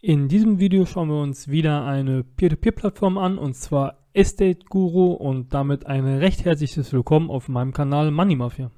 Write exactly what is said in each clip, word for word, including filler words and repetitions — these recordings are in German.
In diesem Video schauen wir uns wieder eine Peer-to-Peer-Plattform an, und zwar Estate Guru, und damit ein recht herzliches Willkommen auf meinem Kanal Money Mafia.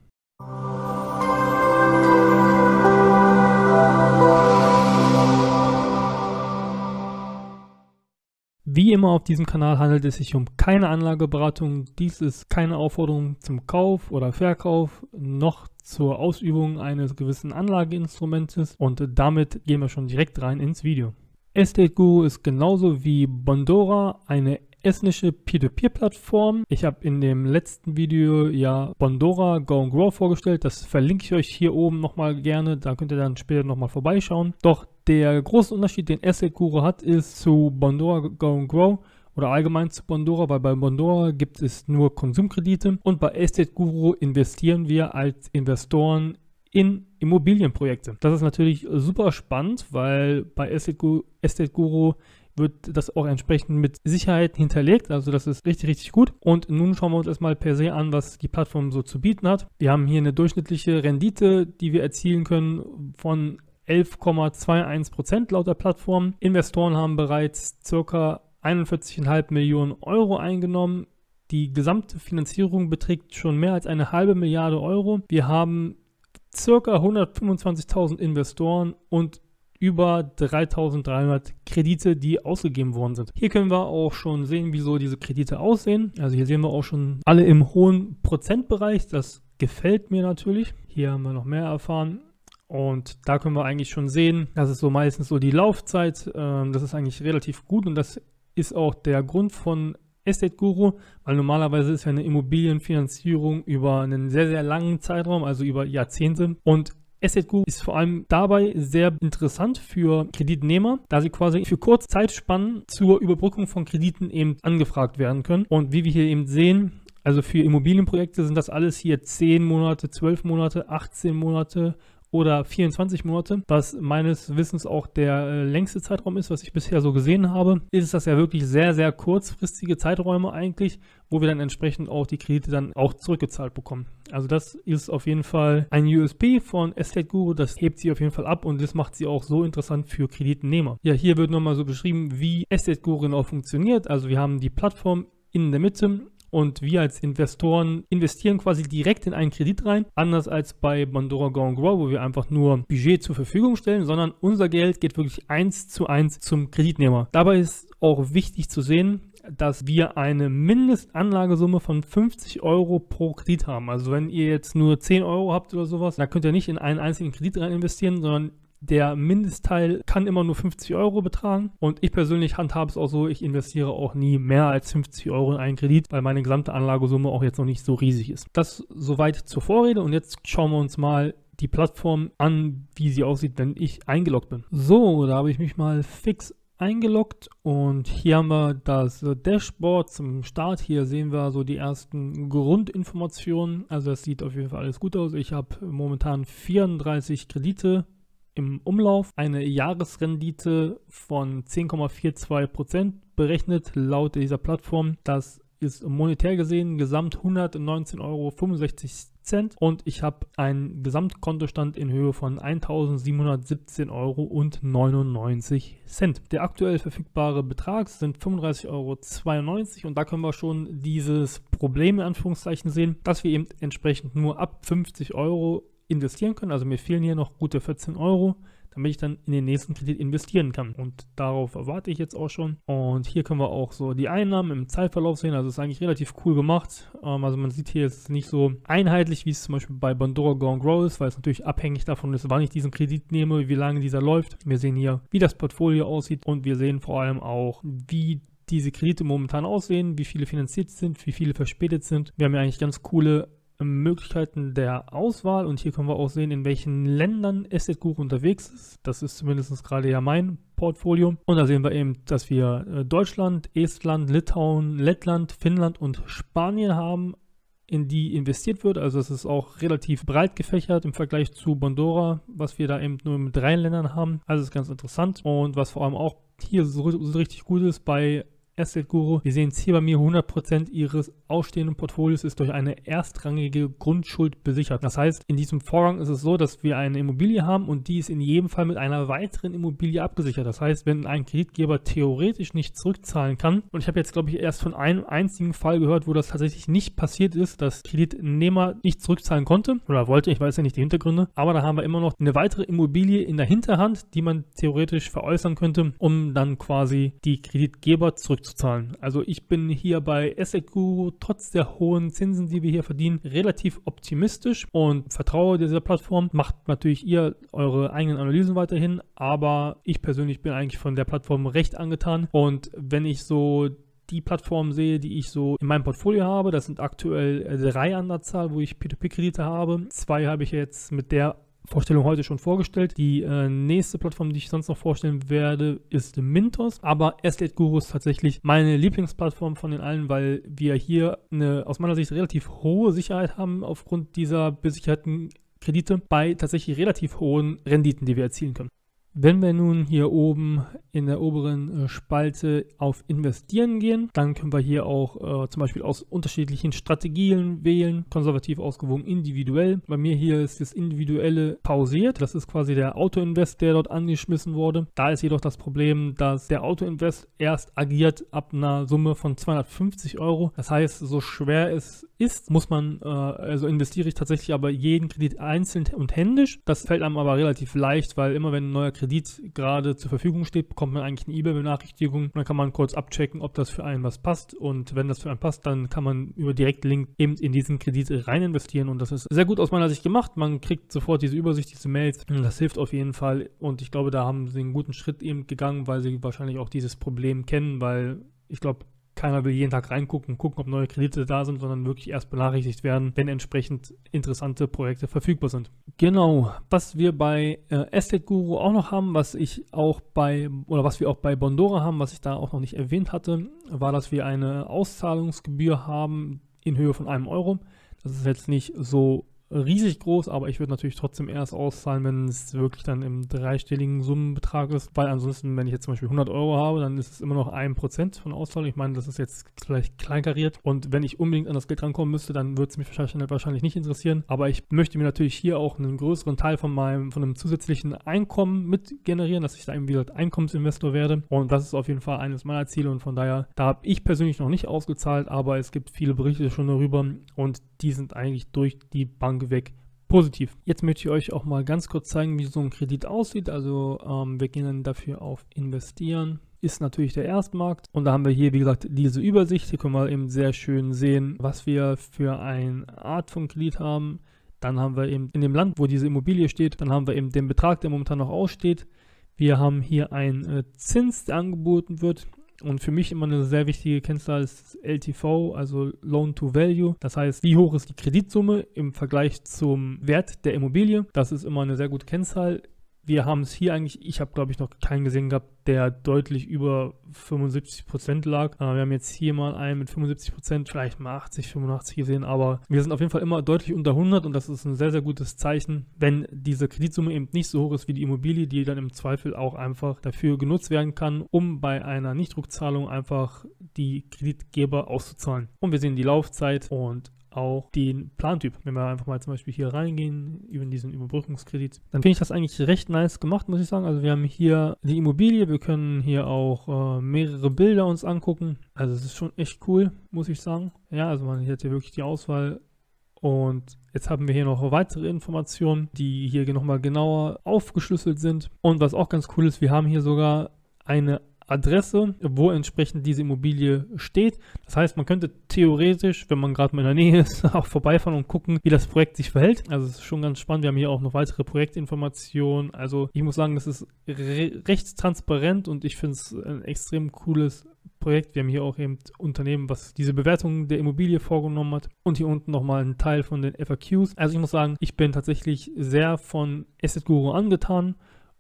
Wie immer auf diesem Kanal handelt es sich um keine Anlageberatung. Dies ist keine Aufforderung zum Kauf oder Verkauf, noch zur Ausübung eines gewissen Anlageinstrumentes, und damit gehen wir schon direkt rein ins Video. Estate Guru ist genauso wie Bondora eine estnische Peer-to-Peer-Plattform. Ich habe in dem letzten Video ja Bondora Go and Grow vorgestellt. Das verlinke ich euch hier oben nochmal gerne. Da könnt ihr dann später nochmal vorbeischauen. Doch der große Unterschied, den Estate Guru hat, ist zu Bondora Go and Grow oder allgemein zu Bondora, weil bei Bondora gibt es nur Konsumkredite und bei Estate Guru investieren wir als Investoren in Immobilienprojekte. Das ist natürlich super spannend, weil bei Estate Guru, Estate Guru wird das auch entsprechend mit Sicherheit hinterlegt, also das ist richtig, richtig gut. Und nun schauen wir uns erstmal per se an, was die Plattform so zu bieten hat. Wir haben hier eine durchschnittliche Rendite, die wir erzielen können von elf Komma einundzwanzig Prozent laut der Plattform. Investoren haben bereits ca. einundvierzig Komma fünf Millionen Euro eingenommen. Die gesamte Finanzierung beträgt schon mehr als eine halbe Milliarde Euro. Wir haben ca. hundertfünfundzwanzigtausend Investoren und über dreitausenddreihundert Kredite, die ausgegeben worden sind. Hier können wir auch schon sehen, wie so diese Kredite aussehen. Also hier sehen wir auch schon alle im hohen Prozentbereich. Das gefällt mir natürlich. Hier haben wir noch mehr erfahren. Und da können wir eigentlich schon sehen, das ist so meistens so die Laufzeit. Ähm, das ist eigentlich relativ gut, und das ist auch der Grund von Estate Guru, weil normalerweise ist ja eine Immobilienfinanzierung über einen sehr, sehr langen Zeitraum, also über Jahrzehnte. Und Estate Guru ist vor allem dabei sehr interessant für Kreditnehmer, da sie quasi für kurze Zeitspannen zur Überbrückung von Krediten eben angefragt werden können. Und wie wir hier eben sehen, also für Immobilienprojekte sind das alles hier zehn Monate, zwölf Monate, achtzehn Monate oder vierundzwanzig Monate, was meines Wissens auch der äh, längste Zeitraum ist, was ich bisher so gesehen habe. Ist das ja wirklich sehr, sehr kurzfristige Zeiträume eigentlich, wo wir dann entsprechend auch die Kredite dann auch zurückgezahlt bekommen. Also das ist auf jeden Fall ein U S P von Estate Guru, das hebt sie auf jeden Fall ab, und das macht sie auch so interessant für Kreditnehmer. Ja, hier wird nochmal so beschrieben, wie Estate Guru genau funktioniert. Also wir haben die Plattform in der Mitte, und wir als Investoren investieren quasi direkt in einen Kredit rein, anders als bei Bondora Go and Grow, wo wir einfach nur Budget zur Verfügung stellen, sondern unser Geld geht wirklich eins zu eins zum Kreditnehmer. Dabei ist auch wichtig zu sehen, dass wir eine Mindestanlagesumme von fünfzig Euro pro Kredit haben. Also wenn ihr jetzt nur zehn Euro habt oder sowas, dann könnt ihr nicht in einen einzigen Kredit rein investieren, sondern der Mindestteil kann immer nur fünfzig Euro betragen, und ich persönlich handhabe es auch so, ich investiere auch nie mehr als fünfzig Euro in einen Kredit, weil meine gesamte Anlagesumme auch jetzt noch nicht so riesig ist. Das soweit zur Vorrede, und jetzt schauen wir uns mal die Plattform an, wie sie aussieht, wenn ich eingeloggt bin. So, da habe ich mich mal fix eingeloggt, und hier haben wir das Dashboard zum Start. Hier sehen wir so die ersten Grundinformationen, also das sieht auf jeden Fall alles gut aus. Ich habe momentan vierunddreißig Kredite im Umlauf, eine Jahresrendite von zehn Komma zweiundvierzig Prozent berechnet laut dieser Plattform. Das ist monetär gesehen gesamt hundertneunzehn Euro fünfundsechzig, und ich habe einen Gesamtkontostand in Höhe von eintausendsiebenhundertsiebzehn Euro neunundneunzig. Der aktuell verfügbare Betrag sind fünfunddreißig Euro zweiundneunzig, und da können wir schon dieses Problem in Anführungszeichen sehen, dass wir eben entsprechend nur ab fünfzig Euro investieren können. Also mir fehlen hier noch gute vierzehn Euro, damit ich dann in den nächsten Kredit investieren kann. Und darauf erwarte ich jetzt auch schon. Und hier können wir auch so die Einnahmen im Zeitverlauf sehen. Also es ist eigentlich relativ cool gemacht. Ähm, also man sieht hier, es ist nicht so einheitlich, wie es zum Beispiel bei Bondora Go and Grow ist, weil es natürlich abhängig davon ist, wann ich diesen Kredit nehme, wie lange dieser läuft. Wir sehen hier, wie das Portfolio aussieht, und wir sehen vor allem auch, wie diese Kredite momentan aussehen, wie viele finanziert sind, wie viele verspätet sind. Wir haben ja eigentlich ganz coole Möglichkeiten der Auswahl, und hier können wir auch sehen, in welchen Ländern Estate Guru unterwegs ist. Das ist zumindest gerade ja mein Portfolio, und da sehen wir eben, dass wir Deutschland, Estland, Litauen, Lettland, Finnland und Spanien haben, in die investiert wird. Also es ist auch relativ breit gefächert im Vergleich zu Bondora, was wir da eben nur mit drei Ländern haben. Also ist ganz interessant, und was vor allem auch hier so, so richtig gut ist, bei Asset Guru. Wir sehen es hier bei mir, hundert Prozent Ihres ausstehenden Portfolios ist durch eine erstrangige Grundschuld besichert. Das heißt, in diesem Vorgang ist es so, dass wir eine Immobilie haben und die ist in jedem Fall mit einer weiteren Immobilie abgesichert. Das heißt, wenn ein Kreditgeber theoretisch nicht zurückzahlen kann, und ich habe jetzt, glaube ich, erst von einem einzigen Fall gehört, wo das tatsächlich nicht passiert ist, dass Kreditnehmer nicht zurückzahlen konnte oder wollte, ich weiß ja nicht die Hintergründe, aber da haben wir immer noch eine weitere Immobilie in der Hinterhand, die man theoretisch veräußern könnte, um dann quasi die Kreditgeber zurückzuzahlen. Zahlen. Also ich bin hier bei Asset Guru trotz der hohen Zinsen, die wir hier verdienen, relativ optimistisch und vertraue dieser Plattform. Macht natürlich ihr eure eigenen Analysen weiterhin, aber ich persönlich bin eigentlich von der Plattform recht angetan, und wenn ich so die Plattformen sehe, die ich so in meinem Portfolio habe, das sind aktuell drei an der Zahl, wo ich P zwei P-Kredite habe. Zwei habe ich jetzt mit der Vorstellung heute schon vorgestellt. Die äh, nächste Plattform, die ich sonst noch vorstellen werde, ist Mintos. Aber Asset Guru ist tatsächlich meine Lieblingsplattform von den allen, weil wir hier eine aus meiner Sicht relativ hohe Sicherheit haben aufgrund dieser besicherten Kredite bei tatsächlich relativ hohen Renditen, die wir erzielen können. Wenn wir nun hier oben in der oberen Spalte auf Investieren gehen, dann können wir hier auch äh, zum Beispiel aus unterschiedlichen Strategien wählen, konservativ, ausgewogen, individuell. Bei mir hier ist das Individuelle pausiert. Das ist quasi der Auto-Invest, der dort angeschmissen wurde. Da ist jedoch das Problem, dass der Auto-Invest erst agiert ab einer Summe von zweihundertfünfzig Euro. Das heißt, so schwer es ist, muss man, äh, also investiere ich tatsächlich aber jeden Kredit einzeln und händisch. Das fällt einem aber relativ leicht, weil immer wenn ein neuer Kredit gerade zur Verfügung steht, bekommt man eigentlich eine E-Mail-Benachrichtigung. Dann kann man kurz abchecken, ob das für einen was passt, und wenn das für einen passt, dann kann man über Direktlink eben in diesen Kredit rein investieren, und das ist sehr gut aus meiner Sicht gemacht. Man kriegt sofort diese Übersicht, diese Mails, das hilft auf jeden Fall, und ich glaube, da haben sie einen guten Schritt eben gegangen, weil sie wahrscheinlich auch dieses Problem kennen, weil ich glaube, keiner will jeden Tag reingucken und gucken, ob neue Kredite da sind, sondern wirklich erst benachrichtigt werden, wenn entsprechend interessante Projekte verfügbar sind. Genau, was wir bei äh, Asset Guru auch noch haben, was ich auch bei, oder was wir auch bei Bondora haben, was ich da auch noch nicht erwähnt hatte, war, dass wir eine Auszahlungsgebühr haben in Höhe von einem Euro. Das ist jetzt nicht so riesig groß, aber ich würde natürlich trotzdem erst auszahlen, wenn es wirklich dann im dreistelligen Summenbetrag ist, weil ansonsten, wenn ich jetzt zum Beispiel hundert Euro habe, dann ist es immer noch ein Prozent von Auszahlung. Ich meine, das ist jetzt vielleicht kleinkariert, und wenn ich unbedingt an das Geld rankommen müsste, dann würde es mich wahrscheinlich, wahrscheinlich nicht interessieren, aber ich möchte mir natürlich hier auch einen größeren Teil von meinem, von einem zusätzlichen Einkommen mit generieren, dass ich da eben wieder Einkommensinvestor werde, und das ist auf jeden Fall eines meiner Ziele, und von daher, da habe ich persönlich noch nicht ausgezahlt, aber es gibt viele Berichte schon darüber, und die sind eigentlich durch die Bank weg positiv. Jetzt möchte ich euch auch mal ganz kurz zeigen, wie so ein Kredit aussieht. Also ähm, wir gehen dann dafür auf Investieren. Ist natürlich der Erstmarkt, und da haben wir hier, wie gesagt, diese Übersicht. Hier können wir eben sehr schön sehen, was wir für eine Art von Kredit haben. Dann haben wir eben in dem Land, wo diese Immobilie steht, dann haben wir eben den Betrag, der momentan noch aussteht. Wir haben hier einen äh, Zins, der angeboten wird. Und für mich immer eine sehr wichtige Kennzahl ist L T V, also Loan to Value. Das heißt, wie hoch ist die Kreditsumme im Vergleich zum Wert der Immobilie? Das ist immer eine sehr gute Kennzahl. Wir haben es hier eigentlich, ich habe glaube ich noch keinen gesehen gehabt, der deutlich über fünfundsiebzig Prozent lag. Äh, wir haben jetzt hier mal einen mit fünfundsiebzig Prozent, vielleicht mal achtzig, fünfundachtzig gesehen, aber wir sind auf jeden Fall immer deutlich unter hundert, und das ist ein sehr, sehr gutes Zeichen, wenn diese Kreditsumme eben nicht so hoch ist wie die Immobilie, die dann im Zweifel auch einfach dafür genutzt werden kann, um bei einer Nichtrückzahlung einfach die Kreditgeber auszuzahlen. Und wir sehen die Laufzeit und auch den Plantyp. Wenn wir einfach mal zum Beispiel hier reingehen, über diesen Überbrückungskredit, dann finde ich das eigentlich recht nice gemacht, muss ich sagen. Also wir haben hier die Immobilie, wir können hier auch äh, mehrere Bilder uns angucken. Also es ist schon echt cool, muss ich sagen. Ja, also man hat hier wirklich die Auswahl. Und jetzt haben wir hier noch weitere Informationen, die hier nochmal genauer aufgeschlüsselt sind. Und was auch ganz cool ist, wir haben hier sogar eine Adresse, wo entsprechend diese Immobilie steht. Das heißt, man könnte theoretisch, wenn man gerade mal in der Nähe ist, auch vorbeifahren und gucken, wie das Projekt sich verhält. Also es ist schon ganz spannend. Wir haben hier auch noch weitere Projektinformationen. Also ich muss sagen, es ist re recht transparent, und ich finde es ein extrem cooles Projekt. Wir haben hier auch eben Unternehmen, was diese Bewertung der Immobilie vorgenommen hat, und hier unten nochmal ein Teil von den F A Qs. Also ich muss sagen, ich bin tatsächlich sehr von Asset Guru angetan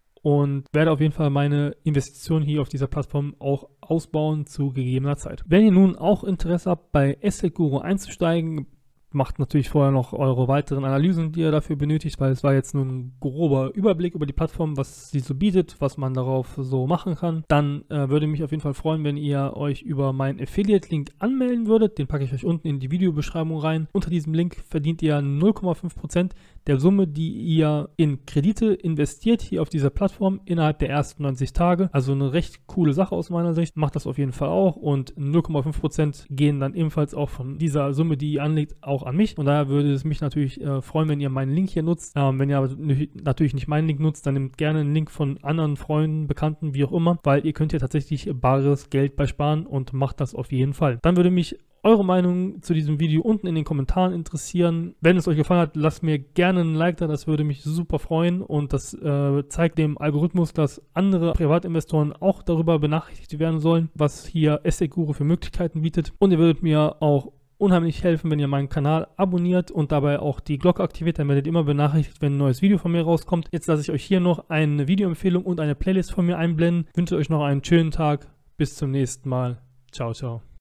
und werde auf jeden Fall meine Investition hier auf dieser Plattform auch ausbauen zu gegebener Zeit. Wenn ihr nun auch Interesse habt, bei Asset Guru einzusteigen, macht natürlich vorher noch eure weiteren Analysen, die ihr dafür benötigt, weil es war jetzt nur ein grober Überblick über die Plattform, was sie so bietet, was man darauf so machen kann. Dann äh, würde mich auf jeden Fall freuen, wenn ihr euch über meinen Affiliate-Link anmelden würdet. Den packe ich euch unten in die Videobeschreibung rein. Unter diesem Link verdient ihr null Komma fünf Prozent der Summe, die ihr in Kredite investiert, hier auf dieser Plattform innerhalb der ersten neunzig Tage. Also eine recht coole Sache aus meiner Sicht. Macht das auf jeden Fall auch und null Komma fünf Prozent gehen dann ebenfalls auch von dieser Summe, die ihr anlegt, auch an mich. Und daher würde es mich natürlich äh, freuen, wenn ihr meinen Link hier nutzt. Ähm, wenn ihr aber natürlich nicht meinen Link nutzt, dann nehmt gerne einen Link von anderen Freunden, Bekannten, wie auch immer, weil ihr könnt ja tatsächlich bares Geld bei sparen und macht das auf jeden Fall. Dann würde mich eure Meinung zu diesem Video unten in den Kommentaren interessieren. Wenn es euch gefallen hat, lasst mir gerne ein Like da, das würde mich super freuen und das äh, zeigt dem Algorithmus, dass andere Privatinvestoren auch darüber benachrichtigt werden sollen, was hier Assetguru für Möglichkeiten bietet. Und ihr würdet mir auch unheimlich helfen, wenn ihr meinen Kanal abonniert und dabei auch die Glocke aktiviert, dann werdet ihr immer benachrichtigt, wenn ein neues Video von mir rauskommt. Jetzt lasse ich euch hier noch eine Videoempfehlung und eine Playlist von mir einblenden. Ich wünsche euch noch einen schönen Tag. Bis zum nächsten Mal. Ciao, ciao.